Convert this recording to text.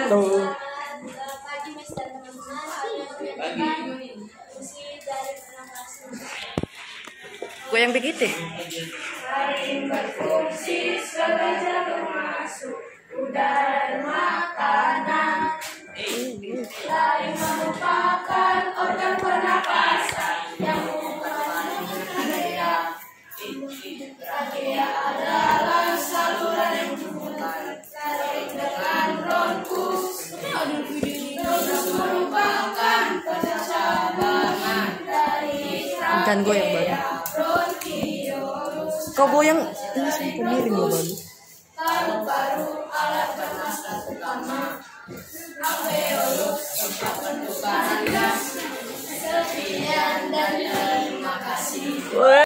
Tuh. Pagi Mas dan teman-teman, kalian musik dari pernapasan. Gue yang begitu. Saling berfungsi sebagai termasuk udara dan makanan. Saling merupakan organ pernapasan yang merupakan trachea. Trachea adalah saluran yang terkait dengan bronkus. Bronkus merupakan percabangan dari Bukan gue yang baru. Kau goyang ini sampai miring loh baru. Paru-paru alat bernafas utama. Alveolus tempat pendukaran gas. Sekian dan terima kasih.